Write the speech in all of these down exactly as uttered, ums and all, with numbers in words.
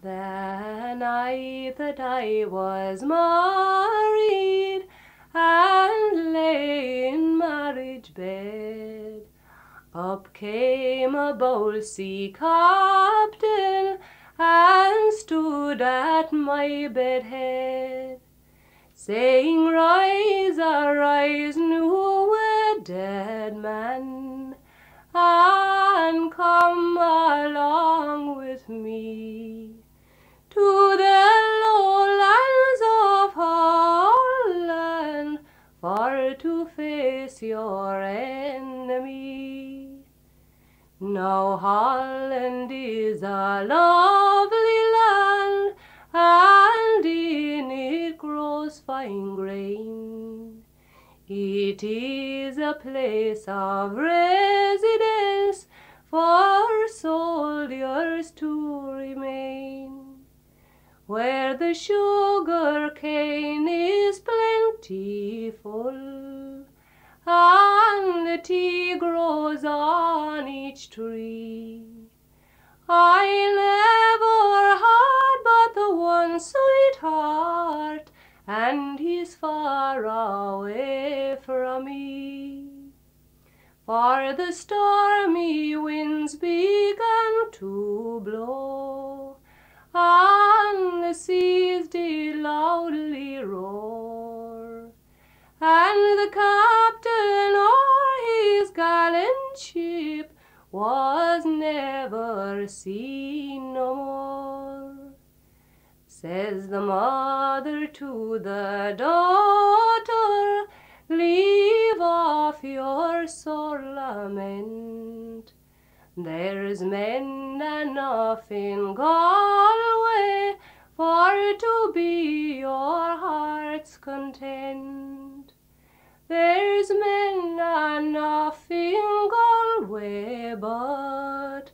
The night that I was married and lay in marriage bed, up came a bold sea captain and stood at my bed head, saying, "Rise, arise, new dead man, and come along with me to the lowlands of Holland, for to face your enemy." Now Holland is a lovely land, and in it grows fine grain. It is a place of residence for soldiers to remain, where the sugar cane is plentiful, and the tea grows on each tree. I never had but the one sweetheart, and he's far away from me. For the stormy winds began to blow, and the seas did loudly roar, and the captain or his gallant ship was never seen no more. Says the mother to the daughter, "Leave off your sore lament. There's men enough in Galway for to be your heart's content. There's men enough in Galway, but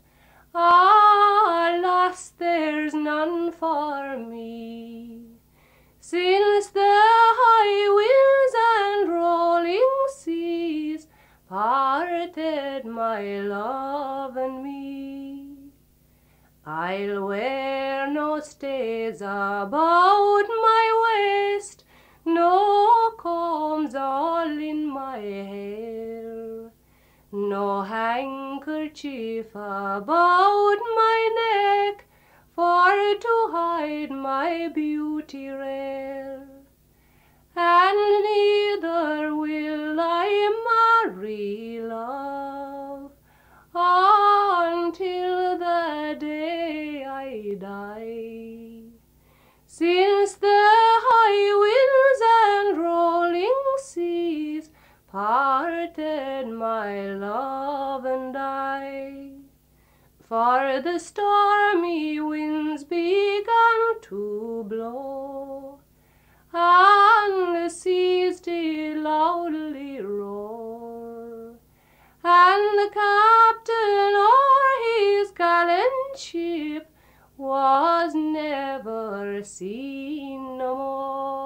alas, there's none for me. Since the high winds and rolling seas parted my love and me, I'll wear no stays about my waist, no combs all in my hair, no handkerchief about my neck for to hide my beauty rare, and neither will I marry, love, until the day I die. Since the high winds and rolling seas parted my love and I, for the stormy winds began to blow, and the seas did loudly roar, and the captain or his gallant ship was never seen no more.